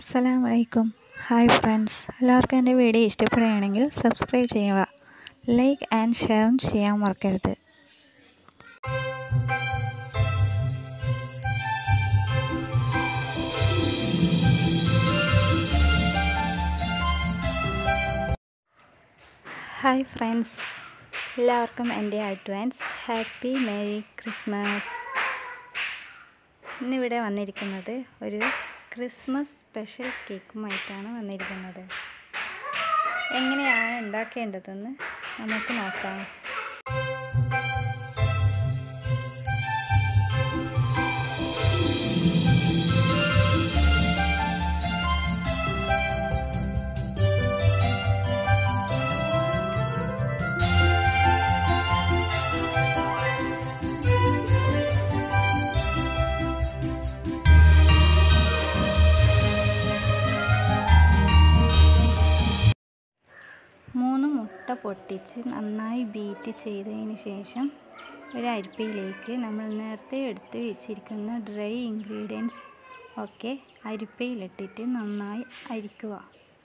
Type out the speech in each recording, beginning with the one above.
അസ്സലാമു അലൈക്കും. Hi friends, എല്ലാവർക്കും എൻ്റെ വീഡിയോ ഇഷ്ടപ്പെടുകയാണെങ്കിൽ സബ്സ്ക്രൈബ് ചെയ്യുക, ലൈക്ക് ആൻഡ് ഷെയർ ചെയ്യാൻ മറക്കരുത്. ഹായ് ഫ്രണ്ട്സ്, എല്ലാവർക്കും എൻ്റെ അഡ്വാൻസ് ഹാപ്പി മേരി ക്രിസ്മസ്. ഇന്നിവിടെ വന്നിരിക്കുന്നത് ഒരു ക്രിസ്മസ് സ്പെഷ്യൽ കേക്കുമായിട്ടാണ് വന്നിരിക്കുന്നത്. എങ്ങനെയാണ് ഉണ്ടാക്കേണ്ടതെന്ന് നമുക്ക് നോക്കാം. മുട്ട പൊട്ടിച്ച് നന്നായി ബീറ്റ് ചെയ്തതിന് ശേഷം ഒരു അരിപ്പയിലേക്ക് നമ്മൾ നേരത്തെ എടുത്ത് വെച്ചിരിക്കുന്ന ഡ്രൈ ഇൻഗ്രീഡിയൻസ് ഒക്കെ അരിപ്പയിലിട്ടിട്ട് നന്നായി അരിക്കുക.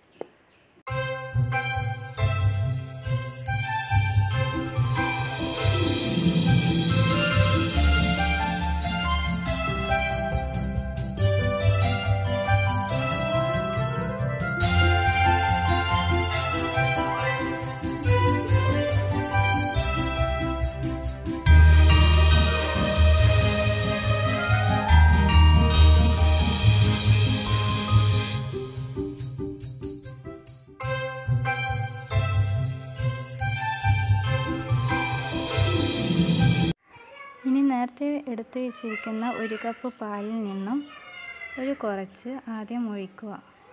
ഇനി നേരത്തെ എടുത്ത് വെച്ചിരിക്കുന്ന 1 കപ്പ് പാലിൽ നിന്നും കുറച്ച് ആദ്യം ഒഴിക്കുക.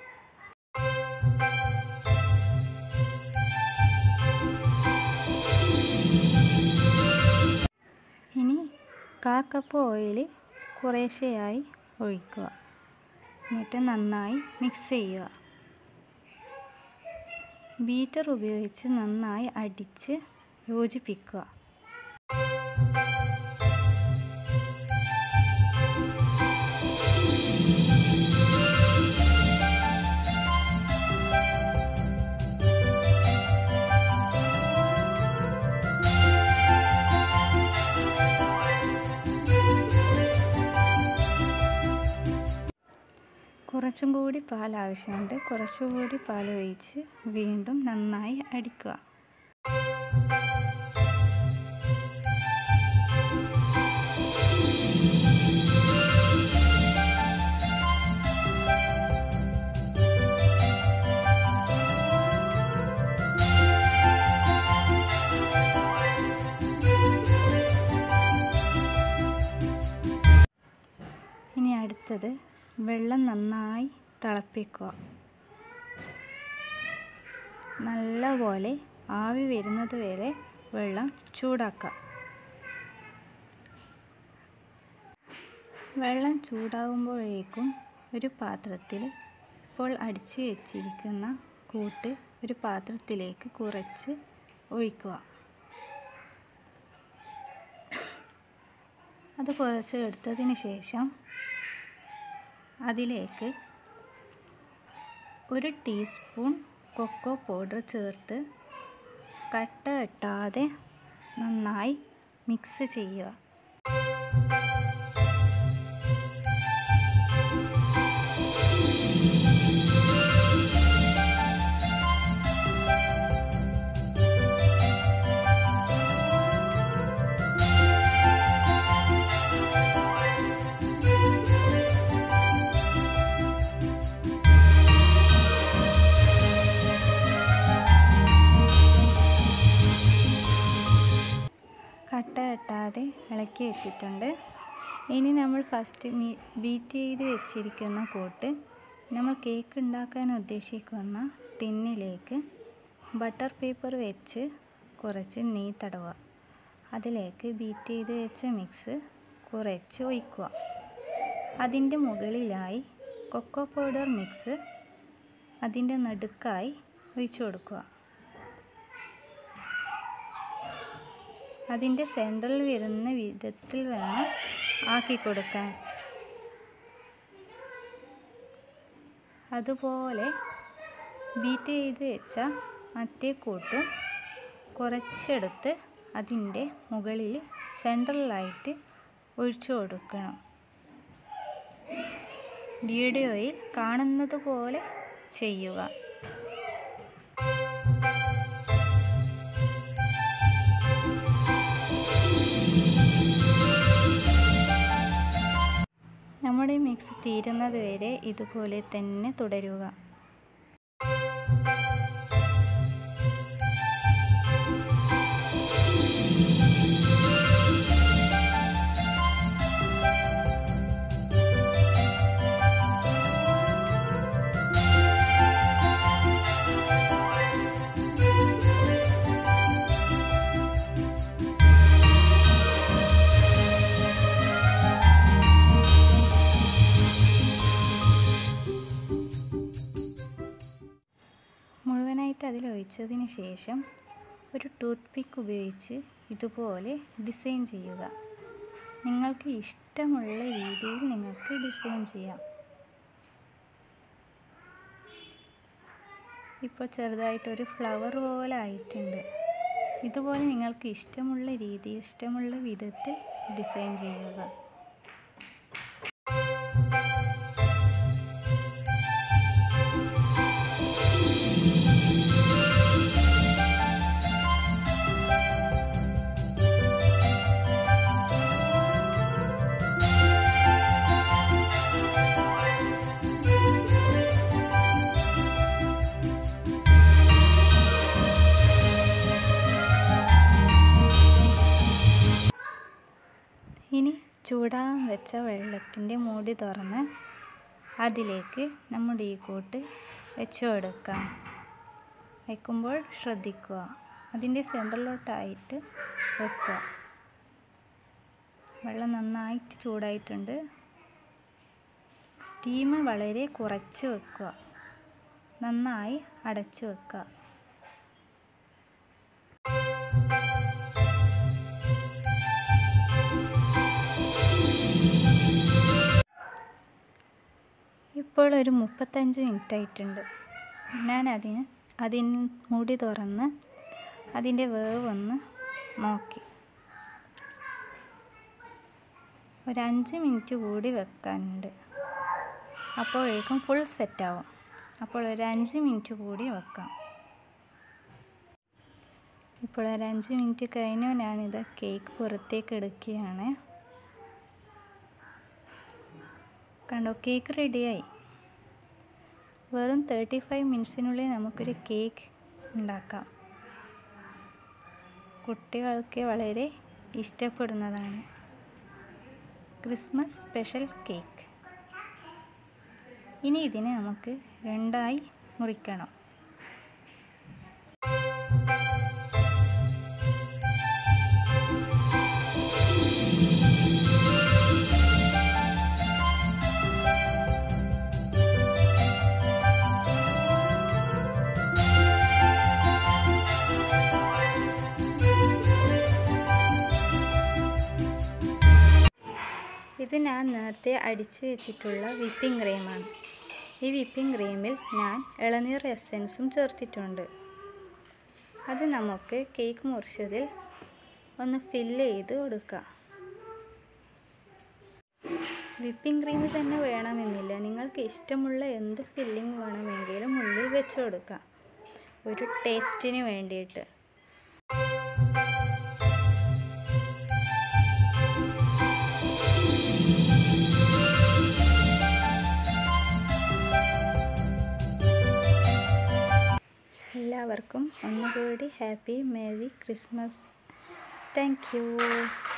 ഇനി 1/4 കപ്പ് ഓയിൽ കുറേശ്ശെയായി ഒഴിക്കുക. എന്നിട്ട് നന്നായി മിക്സ് ചെയ്യുക. ബീറ്റർ ഉപയോഗിച്ച് നന്നായി അടിച്ച് യോജിപ്പിക്കുക. കുറച്ചും കൂടി പാൽ ആവശ്യമുണ്ട്. കുറച്ചുകൂടി പാൽ ഒഴിച്ച് വീണ്ടും നന്നായി അടിക്കുക. ഇനി അടുത്തത് വെള്ളം നന്നായി തിളപ്പിക്കുക. നല്ലപോലെ ആവി വരുന്നത് വരെ വെള്ളം ചൂടാക്കുക. വെള്ളം ചൂടാകുമ്പോഴേക്കും ഒരു പാത്രത്തിൽ ഇപ്പോൾ അടിച്ചു വെച്ചിരിക്കുന്ന കൂട്ട് ഒരു പാത്രത്തിലേക്ക് കുറച്ച് ഒഴിക്കുക. അത് കുറച്ച് എടുത്തതിന് ശേഷം അതിലേക്ക് 1 ടീസ്പൂൺ കൊക്കോ പൗഡർ ചേർത്ത് കട്ട കെട്ടാതെ നന്നായി മിക്സ് ചെയ്യുക. കട്ട കെട്ടാതെ ഇളക്കി വെച്ചിട്ടുണ്ട്. ഇനി നമ്മൾ ഫസ്റ്റ് ബീറ്റ് ചെയ്ത് വെച്ചിരിക്കുന്ന കൂട്ട് നമ്മൾ കേക്ക് ഉണ്ടാക്കാൻ ഉദ്ദേശിക്കുന്ന ടിന്നിലേക്ക് ബട്ടർ പേപ്പർ വെച്ച് കുറച്ച് നെയ്യ് തടവുക. അതിലേക്ക് ബീറ്റ് ചെയ്ത് വെച്ച മിക്സ് കുറച്ച് ഒഴിക്കുക. അതിൻ്റെ മുകളിലായി കൊക്കോ പൗഡർ മിക്സ് അതിൻ്റെ നടുക്കായി ഒഴിച്ചു കൊടുക്കുക. അതിൻ്റെ സെൻറ്ററിൽ വരുന്ന വിധത്തിൽ വേണം ആക്കി കൊടുക്കാൻ. അതുപോലെ ബീറ്റ് ചെയ്ത് വെച്ച മറ്റേ കൂട്ടും കുറച്ചെടുത്ത് അതിൻ്റെ മുകളിൽ സെൻട്രലായിട്ട് ഒഴിച്ചു കൊടുക്കണം. വീഡിയോയിൽ കാണുന്നത് പോലെ ചെയ്യുക. നമ്മുടെ മിക്സ് തീരുന്നത് വരെ ഇതുപോലെ തന്നെ തുടരുക. മുഴുവനായിട്ട് അതിലൊഴിച്ചതിന് ശേഷം ഒരു ടൂത്ത് പിക്ക് ഉപയോഗിച്ച് ഇതുപോലെ ഡിസൈൻ ചെയ്യുക. നിങ്ങൾക്ക് ഇഷ്ടമുള്ള രീതിയിൽ നിങ്ങൾക്ക് ഡിസൈൻ ചെയ്യാം. ഇപ്പോൾ ചെറുതായിട്ടൊരു ഫ്ലവർ പോലെ ആയിട്ടുണ്ട്. ഇതുപോലെ നിങ്ങൾക്ക് ഇഷ്ടമുള്ള രീതിയിൽ ഇഷ്ടമുള്ള വിധത്തിൽ ഡിസൈൻ ചെയ്യുക. ഇനി ചൂടാൻ വെച്ച വെള്ളത്തിൻ്റെ മൂടി തുറന്ന് അതിലേക്ക് നമ്മുടെ ഈ കൂട്ട് വെച്ച് കൊടുക്കാം. വയ്ക്കുമ്പോൾ ശ്രദ്ധിക്കുക, അതിൻ്റെ സെൻറ്ററിലോട്ടായിട്ട് വെക്കുക. വെള്ളം നന്നായിട്ട് ചൂടായിട്ടുണ്ട്. സ്റ്റീം വളരെ കുറച്ച് വെക്കുക. നന്നായി അടച്ച് വെക്കുക. ഇപ്പോൾ ഒരു 35 മിനിറ്റ് ആയിട്ടുണ്ട്. ഞാൻ അതിന് മൂടി തുറന്ന് അതിൻ്റെ വേവ് ഒന്ന് നോക്കി. ഒരു 5 മിനിറ്റ് കൂടി വെക്കാനുണ്ട്. അപ്പോഴേക്കും ഫുൾ സെറ്റാവും. അപ്പോൾ ഒരു 5 മിനിറ്റ് കൂടി വെക്കാം. ഇപ്പോൾ ഒരു 5 മിനിറ്റ് കഴിഞ്ഞു. ഞാനിത് കേക്ക് പുറത്തേക്ക് എടുക്കുകയാണ്. കണ്ടോ, കേക്ക് റെഡിയായി. വെറും 35 മിനിറ്റ്സിനുള്ളിൽ നമുക്കൊരു കേക്ക് ഉണ്ടാക്കാം. കുട്ടികൾക്ക് വളരെ ഇഷ്ടപ്പെടുന്നതാണ്. Christmas special cake. ഇനി ഇതിനെ നമുക്ക് രണ്ടായി മുറിക്കണം. ഇത് ഞാൻ നേരത്തെ അടിച്ച് വെച്ചിട്ടുള്ള വിപ്പിംഗ് ക്രീമാണ്. ഈ വിപ്പിംഗ് ക്രീമിൽ ഞാൻ ഇളനീർ എസൻസും ചേർത്തിട്ടുണ്ട്. അത് നമുക്ക് കേക്ക് മുറിച്ചതിൽ ഒന്ന് ഫില്ല് ചെയ്ത് കൊടുക്കാം. വിപ്പിംഗ് ക്രീം തന്നെ വേണമെന്നില്ല, നിങ്ങൾക്ക് ഇഷ്ടമുള്ള എന്ത് ഫില്ലിംഗ് വേണമെങ്കിലും ഉള്ളിൽ വെച്ച് കൊടുക്കാം, ഒരു ടേസ്റ്റിന് വേണ്ടിയിട്ട്. എല്ലാവർക്കും ഒന്നുകൂടി happy merry Christmas. Thank U.